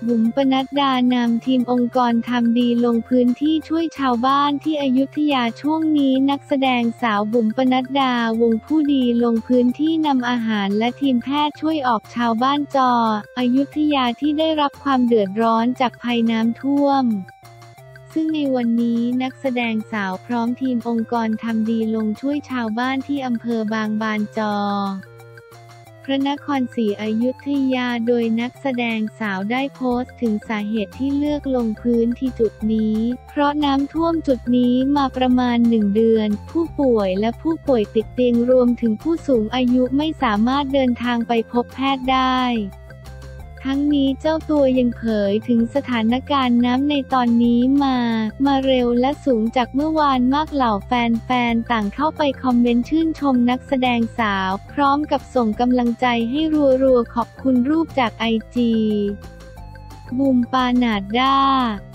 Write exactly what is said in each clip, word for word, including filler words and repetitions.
บุ๋มปนัดดานำทีมองค์กรทำดีลงพื้นที่ช่วยชาวบ้านที่อยุธยาช่วงนี้นักแสดงสาวบุ๋มปนัดดาวงผู้ดีลงพื้นที่นำอาหารและทีมแพทย์ช่วยออกชาวบ้านจออยุธยาที่ได้รับความเดือดร้อนจากภัยน้ำท่วมซึ่งในวันนี้นักแสดงสาวพร้อมทีมองค์กรทำดีลงช่วยชาวบ้านที่อำเภอบางบานจอพระนครศรีอยุธยาโดยนักแสดงสาวได้โพสต์ถึงสาเหตุที่เลือกลงพื้นที่จุดนี้เพราะน้ำท่วมจุดนี้มาประมาณหนึ่งเดือนผู้ป่วยและผู้ป่วยติดเตียงรวมถึงผู้สูงอายุไม่สามารถเดินทางไปพบแพทย์ได้ทั้งนี้เจ้าตัวยังเผยถึงสถานการณ์น้ำในตอนนี้มา มาเร็วและสูงจากเมื่อวานมากเหล่าแฟนๆต่างเข้าไปคอมเมนต์ชื่นชมนักแสดงสาวพร้อมกับส่งกำลังใจให้รัวๆขอบคุณรูปจากไอจีบูมปานาดด้า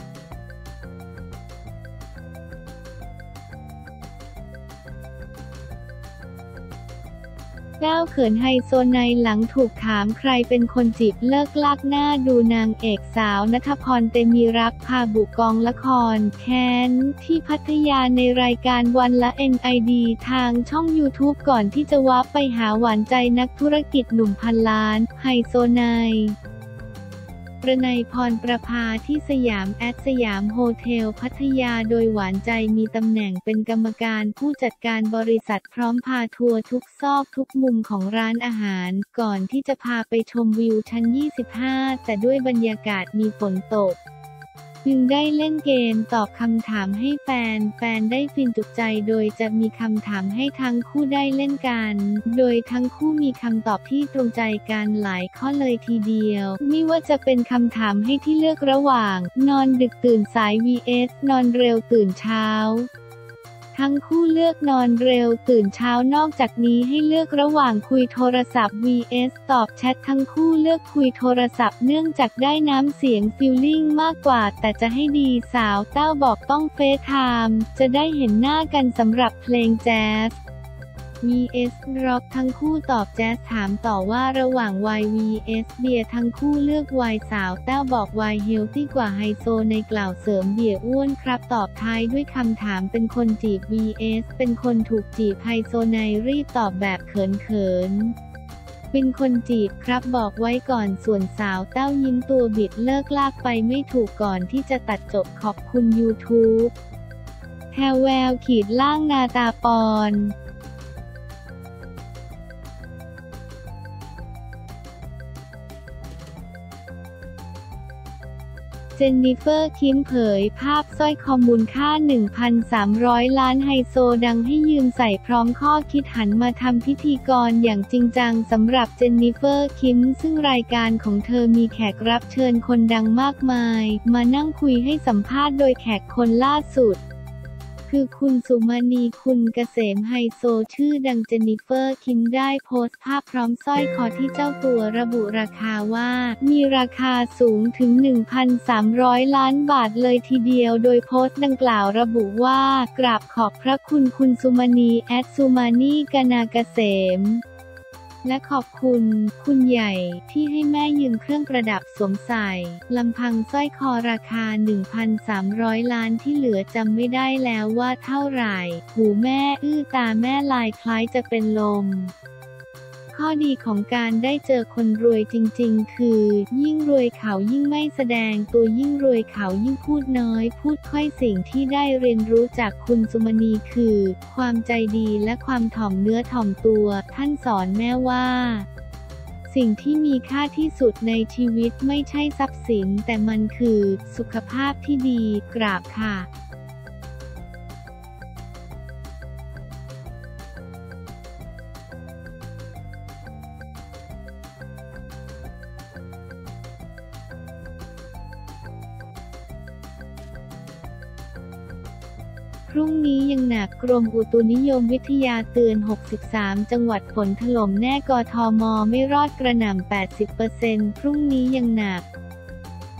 แต้วเขินไฮโซไนหลังถูกถามใครเป็นคนจีบเลิกลากหน้าดูนางเอกสาวณัฐพร เตมีรักพาบุกกองละครแค้นที่พัทยาในรายการวันละ เอ็น ไอ ดี ทางช่อง ยูทูบ ก่อนที่จะวาร์ปไปหาหวานใจนักธุรกิจหนุ่มพันล้านไฮโซไนประไนพรประภาที่สยามแอดสยามโฮเทลพัทยาโดยหวานใจมีตำแหน่งเป็นกรรมการผู้จัดการบริษัทพร้อมพาทัวร์ทุกซอกทุกมุมของร้านอาหารก่อนที่จะพาไปชมวิวชั้นยี่สิบห้าแต่ด้วยบรรยากาศมีฝนตกจึงได้เล่นเกมตอบคำถามให้แฟนแฟนได้ฟินจุใจโดยจะมีคำถามให้ทั้งคู่ได้เล่นกันโดยทั้งคู่มีคำตอบที่ตรงใจกันหลายข้อเลยทีเดียวไม่ว่าจะเป็นคำถามให้ที่เลือกระหว่างนอนดึกตื่นสาย วี เอส นอนเร็วตื่นเช้าทั้งคู่เลือกนอนเร็วตื่นเช้านอกจากนี้ให้เลือกระหว่างคุยโทรศัพท์ วี เอส ตอบแชททั้งคู่เลือกคุยโทรศัพท์เนื่องจากได้น้ำเสียงฟีลลิ่งมากกว่าแต่จะให้ดีสาวแต้วบอกต้องเฟซไทม์จะได้เห็นหน้ากันสำหรับเพลงแจ๊ส วี เอส ร็อกทั้งคู่ตอบแจ๊สถามต่อว่าระหว่างไวน์ วี เอส เบียร์ทั้งคู่เลือกไวน์สาวแต้วบอกไวน์เฮลตี้กว่าไฮโซในกล่าวเสริมเบียร์อ้วนครับตอบท้ายด้วยคำถามเป็นคนจีบ วี เอส เป็นคนถูกจีบไฮโซในรีบตอบแบบเขินๆเป็นคนจีบครับบอกไว้ก่อนส่วนสาวแต้วยิ้มตัวบิดเลิกลากไปไม่ถูกก่อนที่จะตัดจบขอบคุณยูทูบแพรแววขีดล่างนาตาปอนเจนนิเฟอร์คิมเผยภาพสร้อยคอมูลค่า หนึ่งพันสามร้อย ล้านไฮโซดังให้ยืมใส่พร้อมข้อคิดหันมาทำพิธีกรอย่างจริงจังสำหรับเจนนิเฟอร์คิมซึ่งรายการของเธอมีแขกรับเชิญคนดังมากมายมานั่งคุยให้สัมภาษณ์โดยแขกคนล่าสุดคือคุณสุมณีคุณเกษมไฮโซชื่อดังเจนนิเฟอร์คิมได้โพสต์ภาพพร้อมสร้อยคอที่เจ้าตัวระบุราคาว่ามีราคาสูงถึง หนึ่งพันสามร้อย ล้านบาทเลยทีเดียวโดยโพสต์ดังกล่าวระบุว่ากราบขอบพระคุณคุณสุมณีแอดสุมานีกนาเกษมและขอบคุณคุณใหญ่ที่ให้แม่ยืมเครื่องประดับสวมใส่ลำพังสร้อยคอราคา หนึ่งพันสามร้อย ล้านที่เหลือจำไม่ได้แล้วว่าเท่าไหร่หูแม่อื้อตาแม่ลายคล้ายจะเป็นลมข้อดีของการได้เจอคนรวยจริงๆคือยิ่งรวยเขายิ่งไม่แสดงตัวยิ่งรวยเขายิ่งพูดน้อยพูดค่อยสิ่งที่ได้เรียนรู้จากคุณสุมณีคือความใจดีและความถ่อมเนื้อถ่อมตัวท่านสอนแม่ว่าสิ่งที่มีค่าที่สุดในชีวิตไม่ใช่ทรัพย์สินแต่มันคือสุขภาพที่ดีกราบค่ะพรุ่งนี้ยังหนักกรมอุตุนิยมวิทยาเตือนหกสิบสามจังหวัดฝนถล่มแน่กทมไม่รอดกระหน่ำ แปดสิบเปอร์เซ็นต์ พรุ่งนี้ยังหนัก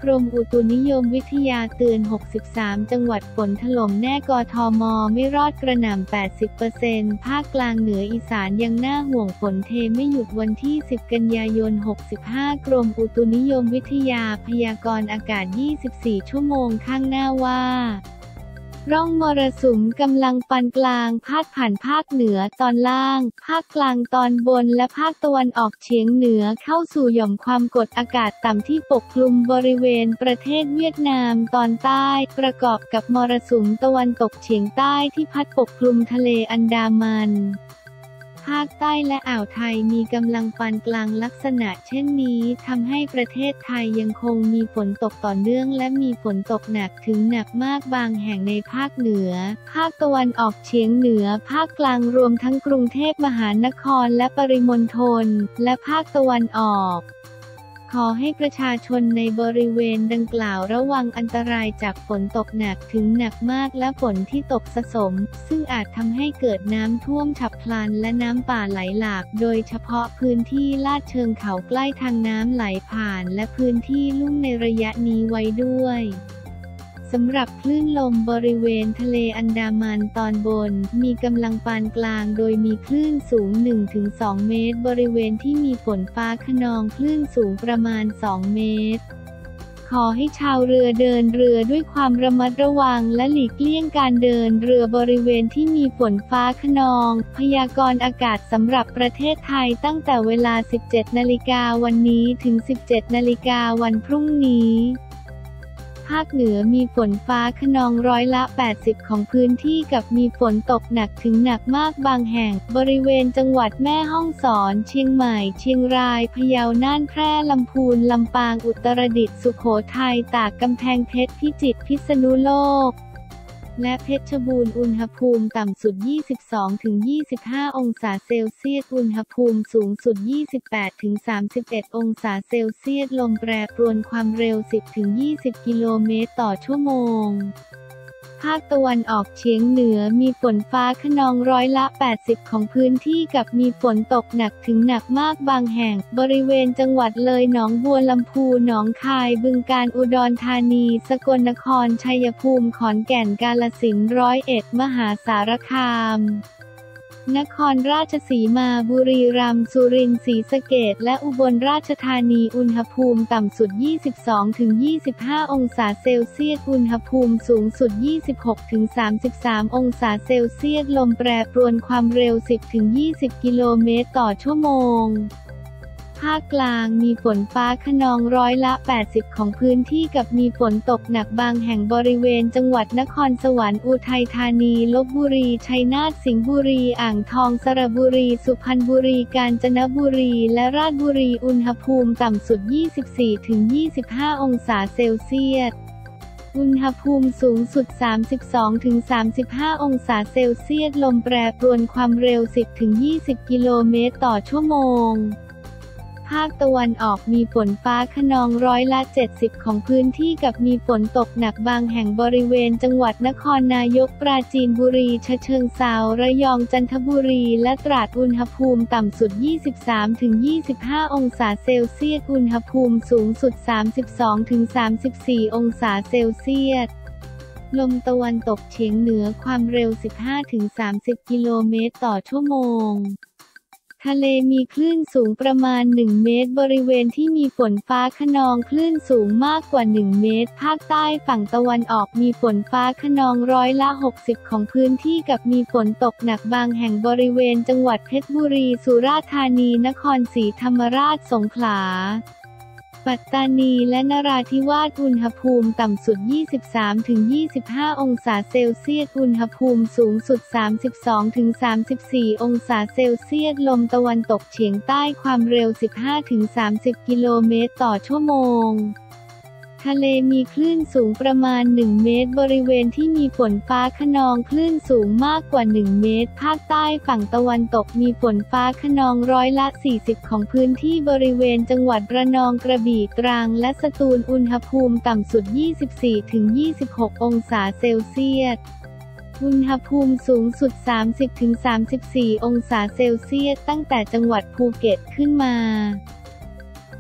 กรมอุตุนิยมวิทยาเตือนหกสิบสามจังหวัดฝนถล่มแน่กทมไม่รอดกระหน่ำ แปดสิบเปอร์เซ็นต์ ภาคกลางเหนืออีสานยังน่าห่วงฝนเทไม่หยุดวันที่สิบกันยายนหกสิบห้ากรมอุตุนิยมวิทยาพยากรณ์อากาศยี่สิบสี่ชั่วโมงข้างหน้าว่าร่องมรสุมกำลังปานกลางพาดผ่านภาคเหนือตอนล่างภาคกลางตอนบนและภาคตะวันออกเฉียงเหนือเข้าสู่หย่อมความกดอากาศต่ำที่ปกคลุมบริเวณประเทศเวียดนามตอนใต้ประกอบกับมรสุมตะวันตกเฉียงใต้ที่พัดปกคลุมทะเลอันดามันภาคใต้และอ่าวไทยมีกำลังปานกลางลักษณะเช่นนี้ทำให้ประเทศไทยยังคงมีฝนตกต่อเนื่องและมีฝนตกหนักถึงหนักมากบางแห่งในภาคเหนือภาคตะวันออกเฉียงเหนือภาคกลางรวมทั้งกรุงเทพมหานครและปริมณฑลและภาคตะวันออกขอให้ประชาชนในบริเวณดังกล่าวระวังอันตรายจากฝนตกหนักถึงหนักมากและฝนที่ตกสะสมซึ่งอาจทำให้เกิดน้ำท่วมฉับพลันและน้ำป่าไหลหลากโดยเฉพาะพื้นที่ลาดเชิงเขาใกล้ทางน้ำไหลผ่านและพื้นที่ลุ่มในระยะนี้ไว้ด้วยสำหรับคลื่นลมบริเวณทะเลอันดามันตอนบนมีกำลังปานกลางโดยมีคลื่นสูง หนึ่งถึงสอง เมตรบริเวณที่มีฝนฟ้าคะนองคลื่นสูงประมาณสองเมตรขอให้ชาวเรือเดินเรือด้วยความระมัดระวังและหลีกเลี่ยงการเดินเรือบริเวณที่มีฝนฟ้าคะนองพยากรณ์อากาศสำหรับประเทศไทยตั้งแต่เวลา สิบเจ็ดนาฬิกา วันนี้ถึง สิบเจ็ดนาฬิกา วันพรุ่งนี้ภาคเหนือมีฝนฟ้าคะนองร้อยละ แปดสิบ ของพื้นที่กับมีฝนตกหนักถึงหนักมากบางแห่งบริเวณจังหวัดแม่ฮ่องสอนเชียงใหม่เชียงรายพะเยาน่านแพร่ลำพูนลำปางอุตรดิตถ์สุโขทัยตากกำแพงเพชรพิจิตรพิษณุโลกและเพชรบูรณ์อุณหภูมิต่ำสุด ยี่สิบสองถึงยี่สิบห้า องศาเซลเซียสอุณหภูมิสูงสุด ยี่สิบแปดถึงสามสิบเอ็ด องศาเซลเซียสลมแปรปรวนความเร็ว สิบถึงยี่สิบ กิโลเมตรต่อชั่วโมงภาคตะวันออกเฉียงเหนือมีฝนฟ้าคะนองร้อยละ แปดสิบ ของพื้นที่กับมีฝนตกหนักถึงหนักมากบางแห่งบริเวณจังหวัดเลยหนองบัวลำพูหนองคายบึงกาฬอุดรธานีสกลนครชัยภูมิขอนแก่นกาฬสินธุ์ร้อยเอ็ดมหาสารคามนครราชสีมาบุรีรัมย์สุรินทร์ศรีสะเกษและอุบลราชธานีอุณหภูมิต่ำสุด ยี่สิบสองถึงยี่สิบห้า องศาเซลเซียสอุณหภูมิสูงสุด ยี่สิบหกถึงสามสิบสาม องศาเซลเซียสลมแปรปรวนความเร็ว สิบถึงยี่สิบ กิโลเมตรต่อชั่วโมงภาคกลางมีฝนฟ้าคะนองร้อยละ แปดสิบ ของพื้นที่กับมีฝนตกหนักบางแห่งบริเวณจังหวัดนครสวรรค์อุทัยธานีลพบุรีชัยนาทสิงห์บุรีอ่างทองสระบุรีสุพรรณบุรีกาญจนบุรีและราชบุรีอุณหภูมิต่ำสุด ยี่สิบสี่ถึงยี่สิบห้า องศาเซลเซียสอุณหภูมิสูงสุด สามสิบสองถึงสามสิบห้า องศาเซลเซียสลมแปรปรวนความเร็ว สิบถึงยี่สิบ กิโลเมตรต่อชั่วโมงภาคตะวันออกมีฝนฟ้าคะนองร้อยละ เจ็ดสิบ ของพื้นที่กับมีฝนตกหนักบางแห่งบริเวณจังหวัดนครนายกปราจีนบุรีฉะเชิงเทราระยองจันทบุรีและตราดอุณหภูมิต่ำสุด ยี่สิบสามถึงยี่สิบห้า องศาเซลเซียสอุณหภูมิสูงสุด สามสิบสองถึงสามสิบสี่ องศาเซลเซียสลมตะวันตกเฉียงเหนือความเร็ว สิบห้าถึงสามสิบ กิโลเมตรต่อชั่วโมงทะเลมีคลื่นสูงประมาณหนึ่งเมตรบริเวณที่มีฝนฟ้าคะนองคลื่นสูงมากกว่าหนึ่งเมตรภาคใต้ฝั่งตะวันออกมีฝนฟ้าคะนองร้อยละหกสิบของพื้นที่กับมีฝนตกหนักบางแห่งบริเวณจังหวัดเพชรบุรีสุราษฎร์ธานีนครศรีธรรมราชสงขลาปัตตานีและนราธิวาสอุณหภูมิต่ำสุด ยี่สิบสามถึงยี่สิบห้า องศาเซลเซียสอุณหภูมิสูงสุด สามสิบสองถึงสามสิบสี่ องศาเซลเซียสลมตะวันตกเฉียงใต้ความเร็ว สิบห้าถึงสามสิบ กิโลเมตรต่อชั่วโมงทะเลมีคลื่นสูงประมาณหนึ่งเมตรบริเวณที่มีฝนฟ้าคะนองคลื่นสูงมากกว่าหนึ่งเมตรภาคใต้ฝั่งตะวันตกมีฝนฟ้าคะนองร้อยละสี่สิบของพื้นที่บริเวณจังหวัดระนองกระบี่ตรังและสตูลอุณหภูมิต่ำสุด ยี่สิบสี่ถึงยี่สิบหก องศาเซลเซียสอุณหภูมิสูงสุด สามสิบถึงสามสิบสี่ องศาเซลเซียสตั้งแต่จังหวัดภูเก็ตขึ้นมา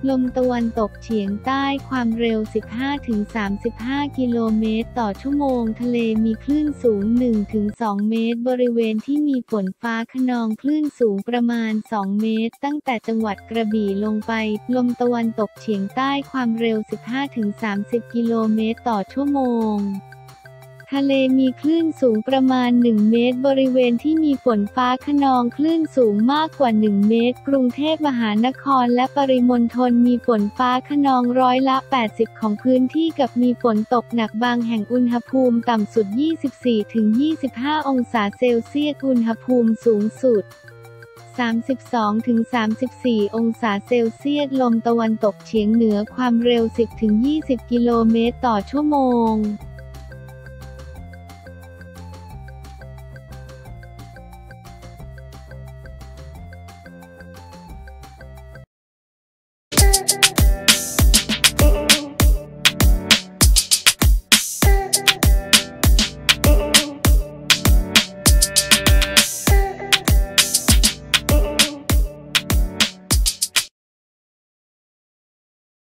ลมตะวันตกเฉียงใต้ความเร็ว สิบห้าถึงสามสิบห้า กิโลเมตรต่อชั่วโมงทะเลมีคลื่นสูง หนึ่งถึงสอง เมตรบริเวณที่มีฝนฟ้าคะนองคลื่นสูงประมาณ สอง เมตรตั้งแต่จังหวัดกระบี่ลงไปลมตะวันตกเฉียงใต้ความเร็ว สิบห้าถึงสามสิบ กิโลเมตรต่อชั่วโมงทะเลมีคลื่นสูงประมาณ หนึ่ง เมตรบริเวณที่มีฝนฟ้าคะนองคลื่นสูงมากกว่า หนึ่ง เมตรกรุงเทพมหานครและปริมณฑลมีฝนฟ้าคะนองร้อยละ แปดสิบ ของพื้นที่กับมีฝนตกหนักบางแห่งอุณหภูมิต่ำสุด ยี่สิบสี่ถึงยี่สิบห้า องศาเซลเซียสอุณหภูมิสูงสุด สามสิบสองถึงสามสิบสี่ องศาเซลเซียสลมตะวันตกเฉียงเหนือความเร็ว สิบถึงยี่สิบ กิโลเมตรต่อชั่วโมง